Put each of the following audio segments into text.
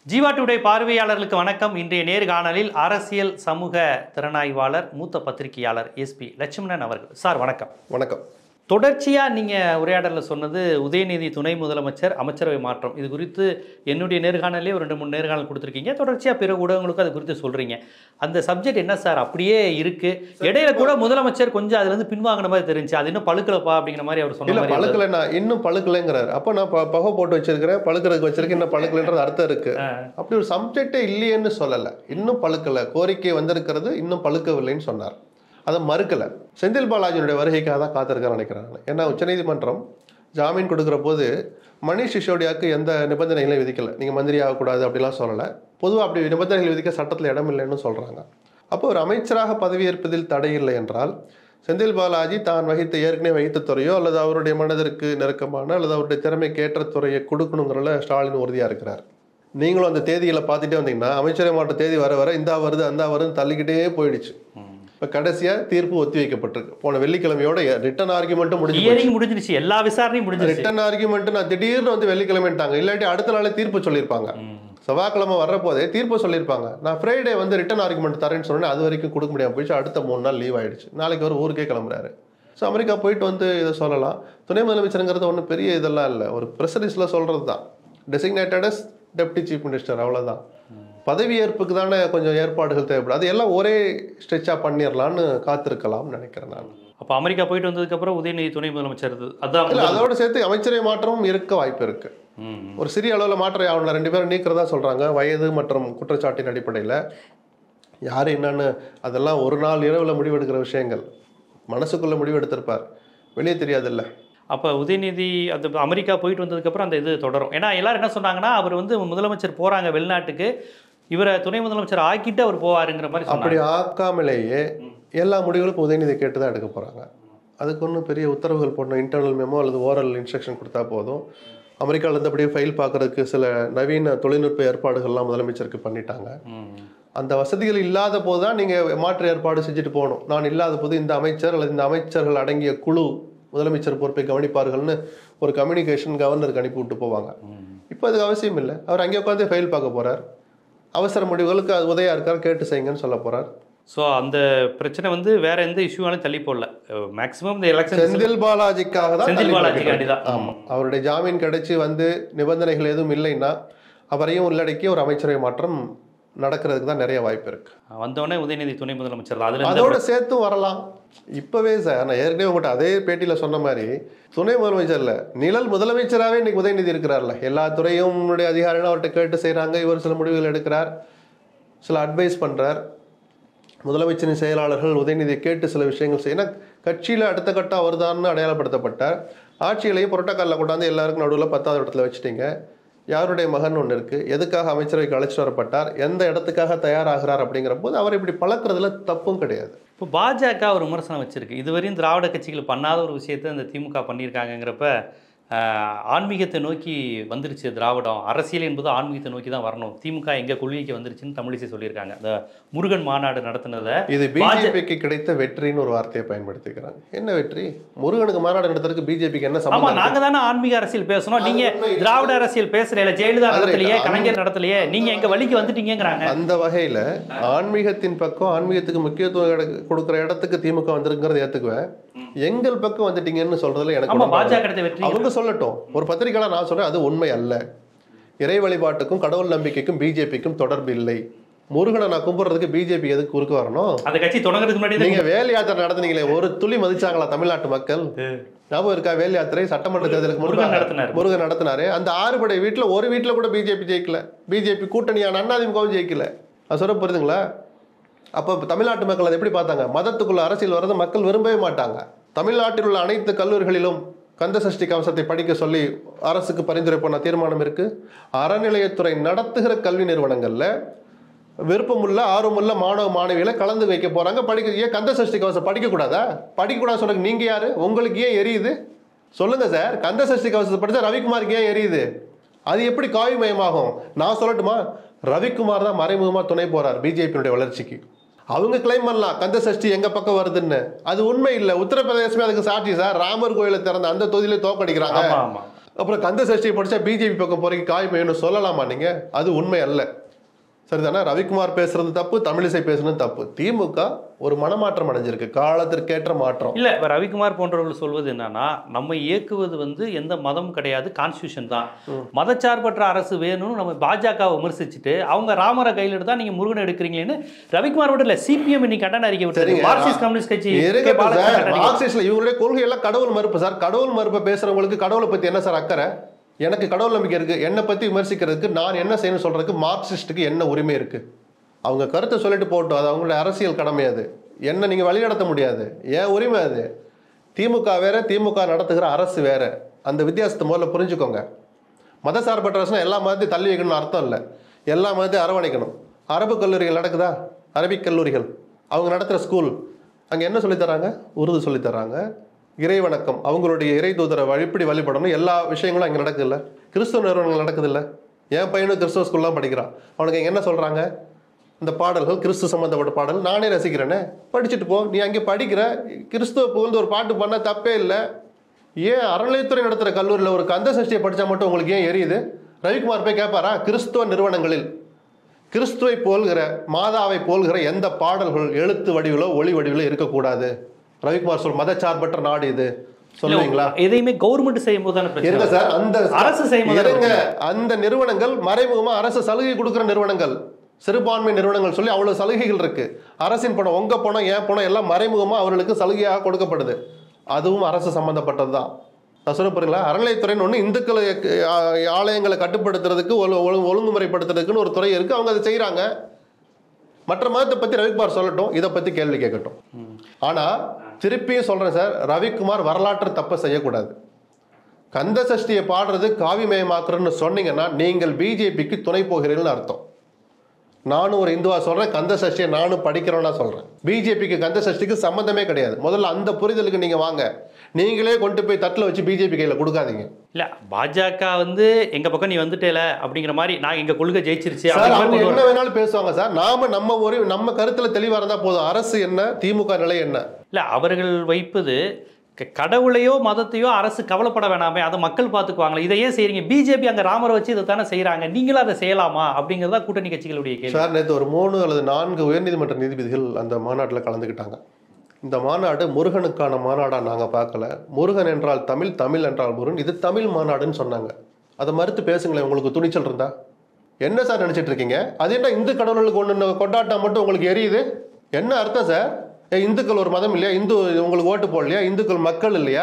Jeeva today பார்வையாளர்களுக்கு வணக்கம். இன்றைய நேர்காணலில் அரசியல் சமூக திறனாய்வாளர் மூத்த பத்திரிகையாளர் எஸ்பி லட்சுமணன் அவர்கள். சார் வணக்கம். வணக்கம். தொடர்ச்சியாக நீங்கள் உரையாடலில் சொன்னது உதயநிதி துணை முதலமைச்சர் அமைச்சரவை மாற்றம். இது குறித்து என்னுடைய நேர்காணலே ஒரு 2-3 நேர்காணல் கொடுத்துருக்கீங்க. தொடர்ச்சியாக பிற ஊடகங்களுக்கும் அது குறித்து சொல்கிறீங்க. அந்த சப்ஜெக்ட் என்ன சார் அப்படியே இருக்குது? இடையில கூட முதலமைச்சர் கொஞ்சம் அதுலேருந்து பின்வாங்கின மாதிரி தெரிஞ்சு அது இன்னும் பழுக்கலப்பா அப்படிங்கிற மாதிரி அவர் சொன்ன மாதிரி. பழுக்கலை, நான் இன்னும் பழுக்கலைங்கிறார். அப்போ நான் பகை போட்டு வச்சிருக்கிறேன், பழுக்கிறதுக்கு வச்சிருக்கேன், இன்னும் பழுக்கலைன்றது அர்த்தம் இருக்கு. அப்படி ஒரு சப்ஜெக்டே இல்லையேன்னு சொல்லலை. இன்னும் பழுக்கலை, கோரிக்கை வந்திருக்கிறது, இன்னும் பழுக்கவில்லைன்னு சொன்னார். அதை மறுக்கலை. செந்தில் பாலாஜியினுடைய வருகைக்காக தான் காத்திருக்க நினைக்கிறாங்க. ஏன்னா உச்சநீதிமன்றம் ஜாமீன் கொடுக்குற போது மணிஷ் சிசோடியாவுக்கு எந்த நிபந்தனைகளையும் விதிக்கலை. நீங்கள் மந்திரி ஆகக்கூடாது அப்படிலாம் சொல்லலை. பொதுவாக அப்படி நிபந்தனைகள் விதிக்க சட்டத்தில் இடம் இல்லைன்னு சொல்கிறாங்க. அப்போ ஒரு அமைச்சராக பதவியேற்பதில் தடையில்லை என்றால் செந்தில் பாலாஜி தான் ஏற்கனவே வகித்த துறையோ அல்லது அவருடைய மனதிற்கு நெருக்கமான அல்லது அவருடைய திறமைக்கு ஏற்ற துறையை கொடுக்கணுங்கிறல ஸ்டாலின் உறுதியாக இருக்கிறார். நீங்களும் அந்த தேதிகளை பார்த்துட்டே வந்தீங்கன்னா அமைச்சரை மாற்ற தேதி வர வர இந்தா வருது அந்த வருதுன்னு தள்ளிக்கிட்டே போயிடுச்சு. இப்போ கடைசியாக தீர்ப்பு ஒத்தி வைக்கப்பட்டிருக்கு. போன வெள்ளிக்கிழமையோட ரிட்டன் ஆர்குமெண்ட்டும் முடிஞ்சிருச்சு. எல்லா விசாரணையும் முடிஞ்சு ரிட்டன் ஆர்குமெண்ட் நான் திடீர்னு வந்து வெள்ளிக்கிழமைட்டாங்க. இல்லாட்டி அடுத்த நாளே தீர்ப்பு சொல்லியிருப்பாங்க. செவ்வாய்க்கிழமை வர்ற போதே தீர்ப்பு சொல்லியிருப்பாங்க. நான் ஃப்ரைடே வந்து ரிட்டன் ஆர்குமெண்ட் தரேன்னு சொன்னேன். அது வரைக்கும் கொடுக்க முடியாமல் போயிடுச்சு. அடுத்த 3 நாள் லீவ் ஆயிடுச்சு. நாளைக்கு ஒரு ஊருக்கே கிளம்புறாரு. ஸோ அமெரிக்கா போயிட்டு வந்து இதை சொல்லலாம். துணை முதலமைச்சருங்கிறது ஒன்றும் பெரிய இதெல்லாம் இல்லை. ஒரு ப்ரெசிடென்ஸில் சொல்கிறது தான். Designated as deputy chief minister, அவ்வளோதான். பதவியேற்புக்கு தானே கொஞ்சம் ஏற்பாடுகள் தேவைப்படும். அது எல்லாம் ஒரே ஸ்ட்ரெச்சாக பண்ணிடலான்னு காத்திருக்கலாம்னு நினைக்கிறேன் நான். அப்போ அமெரிக்கா போயிட்டு வந்ததுக்கப்புறம் உதயநிதி துணை முதலமைச்சர் அதான் இல்லை, அதோட சேர்த்து அமைச்சரவை மாற்றமும் இருக்க வாய்ப்பு இருக்கு. ஒரு சிறிய அளவில் மாற்றம் ஆகணும். 2 பேரும் நீக்கிறதா சொல்கிறாங்க. வயது மற்றும் குற்றச்சாட்டின் அடிப்படையில் யார் என்னன்னு அதெல்லாம் ஒரு நாள் இரவில் முடிவெடுக்கிற விஷயங்கள். மனசுக்குள்ளே முடிவெடுத்திருப்பார், வெளியே தெரியாதில்ல. அப்போ உதயநிதி அந்த அமெரிக்கா போயிட்டு வந்ததுக்கப்புறம் அந்த இது தொடரும். ஏன்னா எல்லாரும் என்ன சொன்னாங்கன்னா, அவர் வந்து முதலமைச்சர் போகிறாங்க வெளிநாட்டுக்கு, இவரை துணை முதலமைச்சர் ஆக்கிட்டு அவர் போவாருங்கிற மாதிரி. அப்படி ஆக்காமலேயே எல்லா முடிவுகளுக்கும் உதயநிதி கேட்டு தான் எடுக்க போகிறாங்க. அதுக்கு ஒன்றும் பெரிய உத்தரவுகள் போடணும், இன்டர்னல் மெமோ அல்லது ஓரல் இன்ஸ்ட்ரக்ஷன் கொடுத்தா போதும். அமெரிக்காவில் இருந்தபடியே ஃபைல் பார்க்குறதுக்கு சில நவீன தொழில்நுட்ப ஏற்பாடுகள்லாம் முதலமைச்சருக்கு பண்ணிட்டாங்க. அந்த வசதிகள் இல்லாத போது தான் நீங்கள் மாற்று ஏற்பாடு செஞ்சுட்டு போகணும். நான் இல்லாத போது இந்த அமைச்சர் அல்லது இந்த அமைச்சர்கள் அடங்கிய குழு முதலமைச்சர் பொறுப்பை கவனிப்பார்கள்னு ஒரு கம்யூனிகேஷன் கவர்னருக்கு அனுப்பி விட்டு போவாங்க. இப்போ அதுக்கு அவசியம் இல்லை. அவர் அங்கே உட்காந்து ஃபைல் பார்க்க போகிறார். அவசர முடிவுகளுக்கு அது உதவியாக இருக்கார், கேட்டு செய்யுங்கன்னு சொல்ல போகிறார். ஸோ அந்த பிரச்சனை வந்து வேற எந்த இஷ்யூவாலும் தள்ளி போடல. மேக்ஸிமம் இந்த எலெக்ஷன் செந்தில் பாலாஜிக்காக தான். செந்தில் பாலாஜிக்காண்டி தான். ஆமாம், அவருடைய ஜாமீன் கிடைச்சி வந்து நிபந்தனைகள் எதுவும் இல்லைன்னா அவரையும் உள்ளடக்கி ஒரு அமைச்சரவை மாற்றம் நடக்கிறதுக்கு தான் நிறைய வாய்ப்பு இருக்கு. வந்தோடனே உதயநிதி துணை முதலமைச்சர் அதோட சேர்த்து வரலாம். இப்பவே சார் நான் ஏற்கனவே உங்கள்கிட்ட அதே பேட்டியில் சொன்ன மாதிரி துணை முதலமைச்சர்ல நிழல் முதலமைச்சராகவே இன்னைக்கு உதயநிதி இருக்கிறார்ல. எல்லா துறையும் அதிகாரிகளும் அவர்கிட்ட கேட்டு செய்கிறாங்க. இவர் சில முடிவுகள் எடுக்கிறார், சில அட்வைஸ் பண்ணுறார். முதலமைச்சரின் செயலாளர்கள் உதயநிதியை கேட்டு சில விஷயங்கள் செய்யணும். கட்சியில் அடுத்த கட்டம் அவர்தான்னு அடையாளப்படுத்தப்பட்டார். ஆட்சியிலையும் புரோட்டோக்காலில் கொண்டாந்து எல்லாருக்கும் நடுவில் 10வது இடத்துல வச்சுட்டீங்க. யாருடைய மகன் ஒன்று இருக்குது, எதுக்காக அமைச்சரவைக்கு அழைச்சிட்டு வரப்பட்டார், எந்த இடத்துக்காக தயாராகிறார் அப்படிங்கிற போது அவர் இப்படி பழக்கிறதுல தப்பும் கிடையாது. இப்போ பாஜக ஒரு விமர்சனம் வச்சுருக்கு. இதுவரையும் திராவிட கட்சிகள் பண்ணாத ஒரு விஷயத்தை இந்த திமுக பண்ணியிருக்காங்கிறப்ப ஆன்மீகத்தை நோக்கி வந்துருச்சு திராவிடம். அரசியல் என்பது ஆன்மீகத்தை நோக்கி தான் வரணும். திமுக எங்கள் கொள்கைக்கு வந்துருச்சுன்னு தமிழிசை சொல்லியிருக்காங்க. இந்த முருகன் மாநாடு நடத்தினதை இது பிஜேபிக்கு கிடைத்த வெற்றின்னு ஒரு வார்த்தையை பயன்படுத்திக்கிறாங்க. என்ன வெற்றி? முருகனுக்கு மாநாடு நடத்துறதுக்கு பிஜேபிக்கு என்ன சம்பந்தம்? நாங்கள் தானே ஆன்மீக அரசியல் பேசணும், நீங்கள் திராவிட அரசியல் பேசுகிறீங்க. ஜெயலலிதா நடத்தலையே, கலைஞர் நடத்தலையே, நீங்கள் எங்கள் வழிக்கு வந்துட்டீங்கிறாங்க. அந்த வகையில் ஆன்மீகத்தின் பக்கம், ஆன்மீகத்துக்கு முக்கியத்துவம் கொடுக்குற இடத்துக்கு திமுக வந்திருக்கிறத ஏற்றுக்குவேன். எங்கள் பக்கம் வந்துட்டீங்கன்னு சொல்றதுல எனக்கு அவங்க சொல்லட்டும். ஒரு பத்திரிகையாளர் நான் சொல்றேன், அது உண்மை அல்ல. இறை வழிபாட்டுக்கும் கடவுள் நம்பிக்கைக்கும் பிஜேபிக்கும் தொடர்பு இல்லை. முருகனை நான் கும்பிடுறதுக்கு பிஜேபி எதுக்கு குறுக்க வரணும்? அந்த கட்சி தொடங்குறதுக்கு முன்னாடி நீங்க வேல் யாத்திரை நடத்துனீங்களே, ஒரு துளி மதிச்சாங்களா தமிழ்நாட்டு மக்கள்? ஞாபகம் இருக்கா? வேல் யாத்திரை சட்டமன்ற தேர்தலுக்கு முருகன் நடத்தினாரு. அந்த 6 படை வீட்டுல ஒரு வீட்டுல கூட பிஜேபி ஜெயிக்கல. பிஜேபி கூட்டணியான அதிமுகவும் ஜெயிக்கல. அது சொல்ல புரியுதுங்களா? அப்போ தமிழ்நாட்டு மக்கள் அதை எப்படி பார்த்தாங்க? மதத்துக்குள்ள அரசியல் வர்றது மக்கள் விரும்பவே மாட்டாங்க. தமிழ்நாட்டில் உள்ள அனைத்து கல்லூரிகளிலும் கந்த சஷ்டி கவசத்தை படிக்க சொல்லி அரசுக்கு பரிந்துரை பண்ண தீர்மானம் இருக்கு. அறநிலையத்துறை நடத்துகிற கல்வி நிறுவனங்கள்ல விருப்பமுள்ள ஆர்வமுள்ள மாணவ மாணவிகளை கலந்து வைக்க போறாங்க. படிக்க. ஏன் கந்த சஷ்டி கவசம் படிக்க கூடாதா? படிக்க கூடாது சொல்ல நீங்க யாரு? உங்களுக்கு ஏன் எரியுது சொல்லுங்க சார். கந்த சஷ்டி கவசத்தை படிச்சா ரவிக்குமாருக்கு ஏன் எரியுது? அது எப்படி காவிமயமாகும்? நான் சொல்லட்டுமா? ரவிக்குமார் தான் மறைமுகமா துணை போறார் பிஜேபியுடைய வளர்ச்சிக்கு. அவங்க கிளைம் பண்ணலாம் கந்த சஷ்டி எங்க பக்கம் வருதுன்னு. அது உண்மை இல்லை. உத்தரப்பிரதேசமே அதுக்கு சாட்சி சார். ராமர் கோயிலை திறந்த அந்த தொகுதியிலே தோக்கடிக்கிறாங்க. அப்புறம் கந்த சஷ்டியை படிச்சா பிஜேபி பக்கம் போறீங்க காய் மேயணும் சொல்லலாமா நீங்க? அது உண்மை அல்ல. சரிதானே? ரவிக்குமார் பேசுறது தப்பு, தமிழிசை பேசுறது தப்பு. திமுக ஒரு மனமாற்றம் அடைஞ்சிருக்கு, காலத்திற்கேற்ற மாற்றம். இல்ல இப்ப ரவிக்குமார் போன்றவர்கள் சொல்வது என்னன்னா, நம்ம இயக்குவது வந்து எந்த மதமும் கிடையாது, கான்ஸ்டியூஷன் தான். மதச்சார்பற்ற அரசு வேணும்னு நம்ம பாஜக விமர்சிச்சுட்டு அவங்க ராமரை கையில் எடுத்தா நீங்க முருகன் எடுக்கிறீங்களேன்னு ரவிக்குமார் மட்டும் இல்ல, சிபிஎம் இன்னைக்கு கண்டன அறிக்கை விட்டு மார்க்சிஸ்ட் கம்யூனிஸ்ட் கட்சி மார்க்சிஸ்ட்ல இவங்களுடைய கொள்கை எல்லாம் கடவுள் மறுப்பு சார். கடவுள் மறுப்பு பேசுறவங்களுக்கு கடவுளை பத்தி என்ன சார் அக்கறை? எனக்கு கடவுள் நம்பிக்கை இருக்கு, என்னை பத்தி விமர்சிக்கிறதுக்கு நான் என்ன செய்யணும்னு சொல்றதுக்கு மார்க்சிஸ்டுக்கு என்ன உரிமை இருக்கு? அவங்க கருத்தை சொல்லிட்டு போட்டோம், அது அவங்களுடைய அரசியல் கடமை. அது என்ன நீங்க வழிநடத்த முடியாது, ஏன் உரிமை அது. திமுக வேற, திமுக நடத்துகிற அரசு வேற. அந்த வித்தியாசத்தை முதல்ல புரிஞ்சுக்கோங்க. மதசார்பற்ற அரசுனா எல்லா மதத்தையும் தள்ளி வைக்கணும்னு அர்த்தம் இல்லை, எல்லா மதத்தையும் அரவணைக்கணும். அரபு கல்லூரிகள் நடக்குதா? அரபிக் கல்லூரிகள் அவங்க நடத்துகிற ஸ்கூல் அங்கே என்ன சொல்லித்தராங்க? உருது சொல்லித்தராங்க. இறை வணக்கம், அவங்களுடைய இறை தூதரை எப்படி வழிபடணும், எல்லா விஷயங்களும் அங்கே நடக்குதுல்ல. கிறிஸ்துவ நிறுவனங்கள் நடக்குதுல்ல. என் பையனும் கிறிஸ்துவ ஸ்கூல்லாம் படிக்கிறான், அவனுக்கு இங்கே என்ன சொல்கிறாங்க? இந்த பாடல்கள் கிறிஸ்து சம்மந்தப்பட்ட பாடல் நானே ரசிக்கிறேனே, படிச்சுட்டு போ. நீ அங்கே படிக்கிற கிறிஸ்துவ புகழ்ந்து ஒரு பாட்டு பண்ணால் தப்பே இல்லை. ஏன் அறநிலையத்துறை நடத்துகிற கல்லூரியில் ஒரு கந்த சஷ்டியை படித்தா மட்டும் உங்களுக்கு ஏன் எரியுது? ரவிக்குமார் போய் கேட்பாரா? கிறிஸ்துவ நிறுவனங்களில் கிறிஸ்துவை போல்கிற, மாதாவை போல்கிற எந்த பாடல்கள் எழுத்து வடிவிலோ ஒளி வடிவிலோ இருக்கக்கூடாது. ரவிக்குமார் சொல் மதச்சார்பற்ற நாடு இது சொல்லுவீங்களா? எதையுமே கவர்மெண்ட் செய்யும் போது சார், அந்த அரசு செய்யும் அந்த நிறுவனங்கள் மறைமுகமா அரசு சலுகை கொடுக்கிற நிறுவனங்கள், சிறுபான்மை நிறுவனங்கள் சொல்லி அவ்வளவு சலுகைகள் இருக்கு. அரசின் பணம், உங்க பணம், என் பணம் எல்லாம் மறைமுகமா அவர்களுக்கு சலுகையாக கொடுக்கப்படுது. அதுவும் அரசு சம்பந்தப்பட்டது தான். நான் சொல்ல போறீங்களா? அறநிலையத்துறைன்னு ஒன்று இந்துக்களை ஆலயங்களை கட்டுப்படுத்துறதுக்கு ஒழுங்குமுறைப்படுத்துறதுக்குன்னு ஒரு துறை இருக்கு, அவங்க அதை செய்யறாங்க. மற்ற மதத்தை பத்தி ரவிக்குமார் சொல்லட்டும், இதை பத்தி கேள்வி கேட்கட்டும். ஆனா திருப்பியும் சொல்றேன் சார், ரவிக்குமார் வரலாற்று தப்பை செய்யக்கூடாது. கந்த சஷ்டியை பாடுறது காவிமயமாக்குறன்னு சொன்னீங்கன்னா நீங்கள் பிஜேபிக்கு துணை போகிறீர்கள்னு அர்த்தம். நானும் ஒரு இந்துவா சொல்றேன், கந்த சஷ்டியை நானும் படிக்கிறேன்னா சொல்றேன். பிஜேபிக்கு கந்த சஷ்டிக்கு சம்பந்தமே கிடையாது. முதல்ல அந்த புரிதலுக்கு நீங்க வாங்க. நீங்களே கொண்டு போய் தட்டில் வச்சு பிஜேபி கையில கொடுக்காதீங்க. இல்ல பாஜக வந்து எங்க பக்கம் நீ வந்துட்டேல அப்படிங்கிற மாதிரி, நான் எங்க கொள்கை ஜெயிச்சிருச்சு என்ன வேணாலும் பேசுவாங்க சார். நாம நம்ம கருத்துல தெளிவா இருந்தா போதும். அரசு என்ன, திமுக நிலை என்ன? இல்ல அவர்கள் வைப்பது கடவுளையோ மதத்தையோ அரசு கவலைப்பட வேணாமே, அதை மக்கள் பார்த்துக்குவாங்களே, இதையே செய்றீங்க. பிஜேபி அங்க ராமரை வச்சு இதை தானே செய்யறாங்க, நீங்களும் அதை செய்யலாமா அப்படிங்கிறதா கூட்டணி கட்சிகளுடைய கேள்வி. சார், நேற்று ஒரு 3 அல்லது 4 உயர்நீதிமன்ற நீதிபதிகள் அந்த மாநாட்டில் கலந்துக்கிட்டாங்க. இந்த மாநாடு முருகனுக்கான மாநாடா நாங்கள் பார்க்கல. முருகன் என்றால் தமிழ், தமிழ் என்றால் முருகன், இது தமிழ் மாநாடுன்னு சொன்னாங்க. அதை மறுத்து பேசுங்களேன் உங்களுக்கு துணிச்சல் இருந்தா. என்ன சார் நினைச்சிட்டு இருக்கீங்க? அது என்ன இந்து கடவுளுக்கு ஒன்று கொண்டாட்டம் மட்டும் உங்களுக்கு எரியுது? என்ன அர்த்தம் சார்? இந்துக்கள் ஒரு மதம் இல்லையா? இந்து உங்களுக்கு ஓட்டு போடலையா? இந்துக்கள் மக்கள் இல்லையா?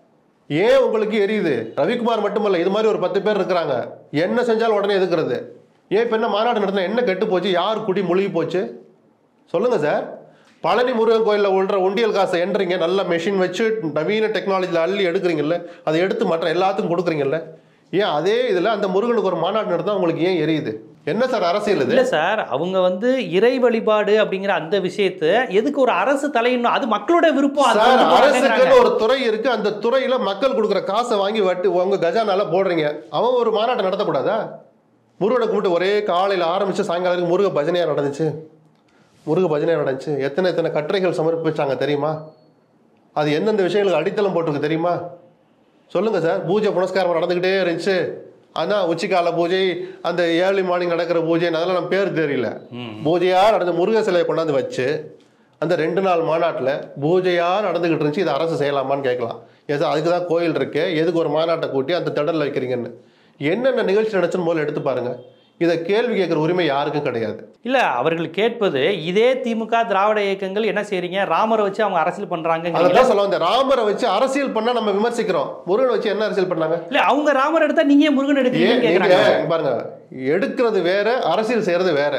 ஏன் உங்களுக்கு எரியுது? ரவிக்குமார் மட்டுமல்ல, இது மாதிரி ஒரு 10 பேர் இருக்கிறாங்க. என்ன செஞ்சாலும் உடனே எதுக்குறது? ஏன் இப்போ என்ன மாநாடு நடத்தினா என்ன கெட்டு போச்சு? யார் குடி முழுகி போச்சு? சொல்லுங்க சார். பழனி முருகன் கோயிலில் உள்ள உண்டியல் காசை என்றீங்க, நல்ல மெஷின் வச்சு நவீன டெக்னாலஜியில் அள்ளி எடுக்கிறீங்கல்ல, அதை எடுத்து மற்ற எல்லாத்துக்கும் கொடுக்குறீங்கல்ல. ஏன் அதே இதில் அந்த முருகனுக்கு ஒரு மாநாடு நடந்தால் உங்களுக்கு ஏன் எரியுது? என்ன சார் அரசியல் இது? இல்லை சார், அவங்க வந்து இறை வழிபாடு அப்படிங்கிற அந்த விஷயத்தை எதுக்கு ஒரு அரசு தலையிடணும்? அது மக்களோட விருப்பம். அரசுக்குன்னு ஒரு துறை இருக்கு, அந்த துறையில மக்கள் கொடுக்குற காசை வாங்கி வட்டி உங்க கஜானால போடுறீங்க. அவன் ஒரு மாநாட்டை நடத்தக்கூடாதா? முருகனை கும்பிட்டு ஒரே காலையில் ஆரம்பிச்சு சாயங்காலம் முருக பஜனையா நடந்துச்சு. முருக பஜனையா நடந்துச்சு. எத்தனை கட்டுரைகள் சமர்ப்பிச்சாங்க தெரியுமா? அது எந்தெந்த விஷயங்களுக்கு அடித்தளம் போட்டிருக்கு தெரியுமா? சொல்லுங்க சார். பூஜை புனஸ்காரம் நடந்துகிட்டே இருந்துச்சு. ஆனா உச்சிக்கால பூஜை, அந்த ஏர்லி மார்னிங் நடக்கிற பூஜை, அதெல்லாம் நம்ம பேர் தெரியல. பூஜையா நடந்த முருக சிலையை கொண்டாந்து வச்சு அந்த 2 நாள் மாநாட்டில் பூஜையா நடந்துகிட்டு இருந்துச்சு. இதை அரசு செய்யலாமான்னு கேட்கலாம். ஏதோ அதுக்கு தான் கோயில் இருக்கு, எதுக்கு ஒரு மாநாட்டை கூட்டி அந்த திடல்ல வைக்கிறீங்கன்னு. என்னென்ன நிகழ்ச்சி நடச்சுன்னு முதல்ல எடுத்து பாருங்க. இதை கேள்வி கேட்கிற உரிமை யாருக்கும் கிடையாது. இல்ல அவர்கள் கேட்பது இதே திமுக திராவிட இயக்கங்கள் என்ன செய்றீங்க, ராமரை வச்சு அவங்க அரசியல் பண்றாங்க. அதெல்லாம் சொல்ல வந்த, ராமரை வச்சு அரசியல் பண்ணா நம்ம விமர்சிக்கிறோம். முருகனை வச்சு என்ன அரசியல் பண்ணாங்க? இல்ல அவங்க ராமர் எடுத்தா நீங்க முருகன் எடுக்கிறீங்க பாருங்க. எடுக்கிறது வேற, அரசியல் செய்யறது வேற.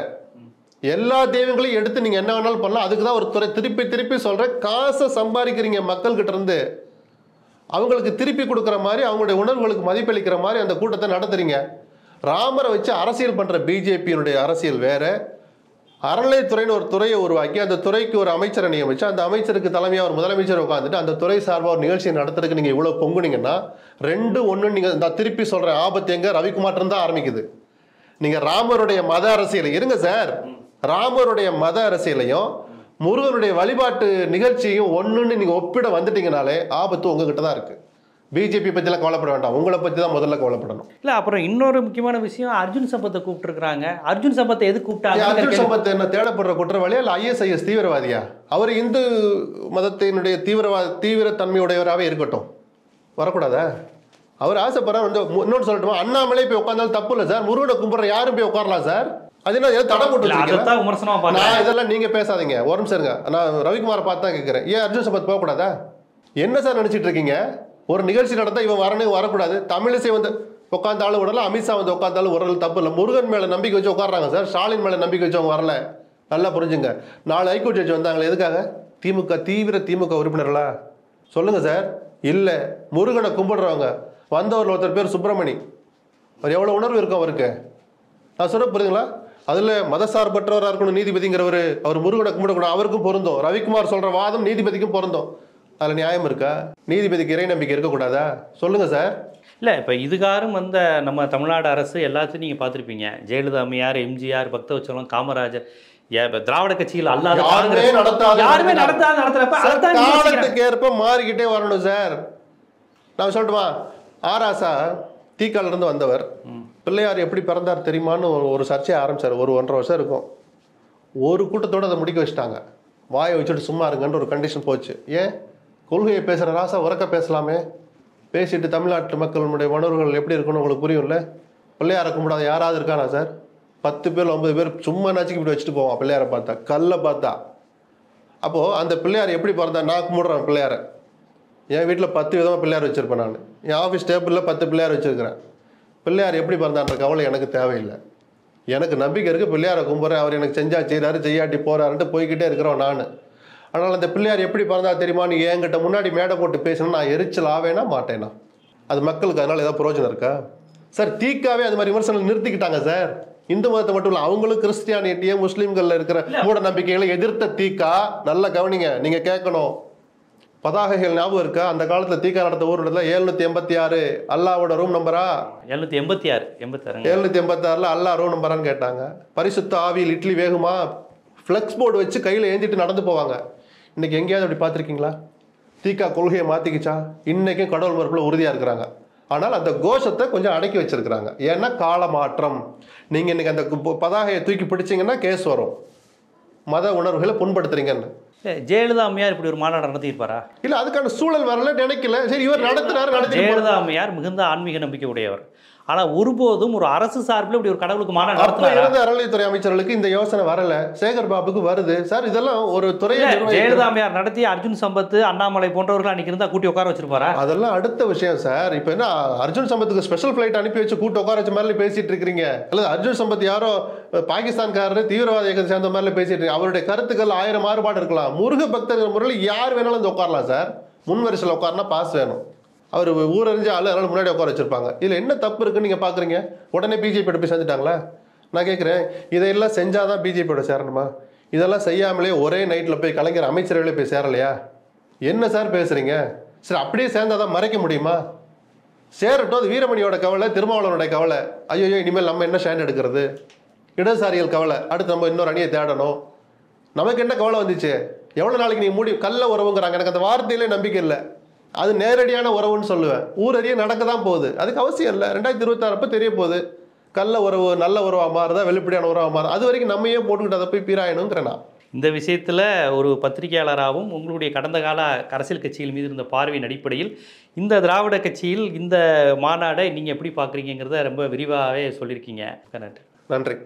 எல்லா தெய்வங்களையும் எடுத்து நீங்க என்ன வேணாலும் பண்ணலாம். அதுக்கு தான் ஒரு துறை. திருப்பி சொல்றேன், காசை சம்பாதிக்கிறீங்க மக்கள் கிட்ட இருந்து. அவங்களுக்கு திருப்பி கொடுக்குற மாதிரி, அவங்களுடைய உணர்வுகளுக்கு மதிப்பளிக்கிற மாதிரி அந்த கூட்டத்தை நடத்துறீங்க. ராமரை வச்சு அரசியல் பண்ற பிஜேபியினுடைய அரசியல் வேற. அறநிலையத்துறைன்னு ஒரு துறையை உருவாக்கி அந்த துறைக்கு ஒரு அமைச்சரை நியமிச்சு அந்த அமைச்சருக்கு தலைமையாக ஒரு முதலமைச்சர் உட்காந்துட்டு அந்த துறை சார்பாக ஒரு நிகழ்ச்சியை நடத்துறதுக்கு நீங்க இவ்வளவு பொங்குனீங்கன்னா 2-1 நீங்க நான் திருப்பி சொல்ற ஆபத்து எங்க ரவிக்குமார் இருந்தா ஆரம்பிக்குது. நீங்க ராமருடைய மத அரசியலை இருங்க சார். ராமருடைய மத அரசியலையும் முருகனுடைய வழிபாட்டு நிகழ்ச்சியையும் ஒண்ணுன்னு நீங்க ஒப்பிட வந்துட்டீங்கனாலே ஆபத்து உங்ககிட்ட தான் இருக்கு. பிஜேபி பற்றிலாம் கவலைப்பட வேண்டாம், உங்களை பற்றி தான் முதல்ல கவலைப்படணும். இல்லை, அப்புறம் இன்னொரு முக்கியமான விஷயம், அர்ஜுன் சம்பத்தை கூப்பிட்டுருக்காங்க. அர்ஜுன் சம்பத்தை எது கூப்பிட்டாங்க? அர்ஜுன் சம்பத் என்ன தேடப்படுற குற்றவாளியா இல்லை ISIS தீவிரவாதியா? அவர் இந்து மதத்தினுடைய தீவிர தன்மையுடையவராகவே இருக்கட்டும், வரக்கூடாதா? அவர் ஆசைப்படுற வந்து இன்னொன்று சொல்லட்டுமா, அண்ணாமலை போய் உட்கார்ந்தாலும் தப்பு இல்லை சார். முருகனை கும்பிட்ற யாரும் போய் உட்காரலாம் சார். அது என்ன தடை போட்டு நான் இதெல்லாம் நீங்க பேசாதீங்க. ஒரு நிமிஷம் இருங்க, நான் ரவிக்குமாரை பார்த்து தான் கேட்கிறேன். ஏன் அர்ஜுன் சம்பத் போகக்கூடாதா? என்ன சார் நினைச்சிட்டு இருக்கீங்க? ஒரு நிகழ்ச்சி நடந்தா இவன் வரக்கூடாது, தமிழிசை வந்து உட்காந்தாலும் விடலாம், அமித்ஷா வந்து உட்காந்தாலும் விடல, தப்பு இல்லை. முருகன் மேல நம்பிக்கை வச்சு உட்காடுறாங்க சார், ஸ்டாலின் மேல நம்பிக்கை வச்சு அவங்க வரல. நல்லா புரிஞ்சுங்க. 4 ஹைகோர்ட் ஜட்ஜ் வந்தாங்களே, எதுக்காக? திமுக உறுப்பினர்களா? சொல்லுங்க சார். இல்ல, முருகனை கும்பிடுறவங்க வந்தவர் ஒருத்தர் பேர் சுப்பிரமணி. அவர் எவ்வளவு உணர்வு இருக்கும் அவருக்கு, நான் சொல்ல புரியுதுங்களா? அதுல மதசார்பற்றவராக இருக்கணும் நீதிபதிங்கிறவர், அவர் முருகனை கும்பிடக்கூடாது, அவருக்கும் பொருந்தும். ரவிக்குமார் சொல்ற வாதம் நீதிபதிக்கும் பொருந்தும். அதுல நியாயம் இருக்கா? நீதிபதிக்கு இறை நம்பிக்கை இருக்கக்கூடாதா? சொல்லுங்க சார். இல்லை, இப்போ இதுகாரும் வந்த நம்ம தமிழ்நாடு அரசு எல்லாத்தையும் நீங்கள் பார்த்துருப்பீங்க. ஜெயலலிதா அம்மையார், எம்ஜிஆர், பக்தவச்சலம், காமராஜர், திராவிட கட்சிகள் அல்லாத யாருமே காலத்துக்கு ஏற்ப மாறிக்கிட்டே வரணும் சார். நான் சொல்லட்டுமா, ஆராசா தீக்கால இருந்து வந்தவர், பிள்ளையார் எப்படி பிறந்தார் தெரியுமான்னு ஒரு சர்ச்சையை ஆரம்பிச்சார். 1.5 வருஷம் இருக்கும். ஒரு கூட்டத்தோடு அதை முடிக்க வச்சுட்டாங்க. வாயை வச்சுட்டு சும்மா இருங்கன்னு ஒரு கண்டிஷன் போச்சு. ஏன்? கொள்கையை பேசுகிற ராசா உறக்க பேசலாமே, பேசிட்டு தமிழ்நாட்டு மக்களுடைய உணர்வுகள் எப்படி இருக்குன்னு உங்களுக்கு புரியும்ல. பிள்ளையாரை கும்பிடாத யாராவது இருக்கானா சார்? 10 பேர் 9 பேர் சும்மா நச்சுக்கு இப்படி வச்சுட்டு போவான் பிள்ளையாரை பார்த்தா, கல்லை பார்த்தா. அப்போது அந்த பிள்ளையார் எப்படி பிறந்தா? நான் கும்பிட்றேன் பிள்ளையாரை. என் வீட்டில் 10 விதமாக பிள்ளையார் வச்சுருப்பேன். நான் என் ஆஃபீஸ் டேபிளில் 10 பிள்ளையார் வச்சுருக்கிறேன். பிள்ளையார் எப்படி பிறந்தான்ற கவலை எனக்கு தேவையில்லை. எனக்கு நம்பிக்கை இருக்குது, பிள்ளையாரை கும்பிட்றேன், அவர் எனக்கு செஞ்சா செய்கிறாரு, செய்யாட்டி போகிறாருன்ட்டு போய்கிட்டே இருக்கிறோம் நான். ஆனால் அந்த பிள்ளையார் எப்படி பிறந்தா தெரியுமான்னு என்கிட்ட முன்னாடி மேடை போட்டு பேசணும், நான் எரிச்சல் ஆவேனா மாட்டேனா? அது மக்களுக்கு அதனால் ஏதாவது பிரயோஜனம் இருக்கா சார்? தீக்காவே அது மாதிரி விமர்சனம் நிறுத்திக்கிட்டாங்க சார். இந்து மதத்தை மட்டும் இல்லை, அவங்களும் கிறிஸ்டியானிட்டியை முஸ்லீம்களில் இருக்கிற மூட நம்பிக்கைகளை எதிர்த்த தீக்கா. நல்லா கவனிங்க, நீங்கள் கேட்கணும். பதாகைகள் ஞாபகம் இருக்கா? அந்த காலத்தில் தீக்கா நடத்த ஊர் இடத்துல 786 அல்லாவோட ரூம் நம்பரா? 786 அல்லா ரூம் நம்பரான்னு கேட்டாங்க. பரிசுத்த ஆவியில் இட்லி வேகுமா? ஃப்ளெக்ஸ் போர்டு வச்சு கையில் ஏந்திட்டு நடந்து போவாங்க. இன்னைக்கு எங்கேயாவது அப்படி பார்த்துருக்கீங்களா? தீக்கா கொள்கையை மாற்றிக்கிச்சா? இன்னைக்கும் கடவுள் மறுப்பில் உறுதியாக இருக்கிறாங்க. ஆனால் அந்த கோஷத்தை கொஞ்சம் அடக்கி வச்சிருக்கிறாங்க. ஏன்னா கால மாற்றம். நீங்கள் இன்னைக்கு அந்த பதாகையை தூக்கி பிடிச்சிங்கன்னா கேஸ் வரும், மத உணர்வுகளை புண்படுத்துறீங்கன்னு. ஜெயலலிதா அம்மையார் இப்படி ஒரு மாநாடு நடத்தியிருப்பாரா? இல்லை, அதுக்கான சூழல் வரல, நினைக்கல. சரி, இவர் நடத்தினார். ஜெயலலிதா அம்மையார் மிகுந்த ஆன்மீக நம்பிக்கை உடையவர். ஆனால் ஒருபோதும் ஒரு அரசு சார்பில் இப்படி ஒரு கடவுளுக்கு மாநாடு நடத்தினார். அறநிலையத்துறை அமைச்சர்களுக்கு இந்த யோசனை வரல, சேகர் பாபுக்கு வருது சார். இதெல்லாம் ஒரு துறையை ஜெயலலிதா அம்மையார் நடத்தி அர்ஜுன் சம்பத், அண்ணாமலை போன்றவர்கள் அன்னைக்கு இருந்தா கூட்டி உட்கார வச்சிருப்பாரா? அதெல்லாம் அடுத்த விஷயம் சார். இப்போ என்ன, அர்ஜுன் சம்பத்துக்கு ஸ்பெஷல் ஃபிளைட் அனுப்பி வச்சு கூட்டு உட்கார வச்ச மாதிரி பேசிட்டு இருக்கிறீங்க? அல்லது அர்ஜுன் சம்பத் யாரோ பாகிஸ்தான்காரர் தீவிரவாத இயக்கத்தை சேர்ந்த மாதிரி பேசிட்டு இருக்கீங்க? அவருடைய கருத்துக்கள் 1000 மாறுபாடு இருக்கலாம். முருக பக்தர்கள் முறையில் யார் வேணாலும் வந்து உட்காரலாம் சார். முன் வரிசையில் உட்காரனா பாஸ் வேணும். அவர் ஊரறிஞ்ச ஆள், அதனால முன்னாடி உட்கார வச்சிருப்பாங்க. இதில் என்ன தப்பு இருக்குன்னு நீங்கள் பார்க்குறீங்க? உடனே பிஜேபியோட போய் செஞ்சுட்டாங்களா? நான் கேட்குறேன், இதையெல்லாம் செஞ்சாதான் பிஜேபியோட சேரணுமா? இதெல்லாம் செய்யாமலே ஒரே நைட்டில் போய் கலைஞர் அமைச்சர்களே போய் சேரலையா? என்ன சார் பேசுறீங்க? சரி, அப்படியே சேர்ந்தாதான் மறைக்க முடியுமா? சேரட்டும், அது வீரமணியோட கவலை, திருமாவளவனுடைய கவலை. ஐயோ, இனிமேல் நம்ம என்ன ஸ்டாண்ட் எடுக்கிறது? இடதுசாரிகள் கவலை, அடுத்து நம்ம இன்னொரு அணியை தேடணும். நமக்கு என்ன கவலை வந்துச்சு? எவ்வளோ நாளைக்கு நீ மூடி கள்ள உறவுங்கிறாங்க. எனக்கு அந்த வார்த்தையிலே நம்பிக்கை இல்லை. அது நேரடியான உறவுன்னு சொல்லுவேன். ஊரறிய நடக்க தான் போகுது, அதுக்கு அவசியம் இல்லை. 2026 தெரிய போகுது. கள்ள உறவு நல்ல உறவாக மாறுதா, வெளிப்படையான உறவாக மாறுதா? அது வரைக்கும் நம்மையே போட்டுக்கிட்டு அதை போய் பீராயணுங்கிறேன் நான். இந்த விஷயத்தில் ஒரு பத்திரிகையாளராகவும் உங்களுடைய கடந்த கால அரசியல் கட்சிகள் மீது இருந்த பார்வையின் அடிப்படையில் இந்த திராவிட கட்சியில் இந்த மாநாடை நீங்கள் எப்படி பார்க்குறீங்கிறத ரொம்ப விரிவாகவே சொல்லியிருக்கீங்க. நன்றி.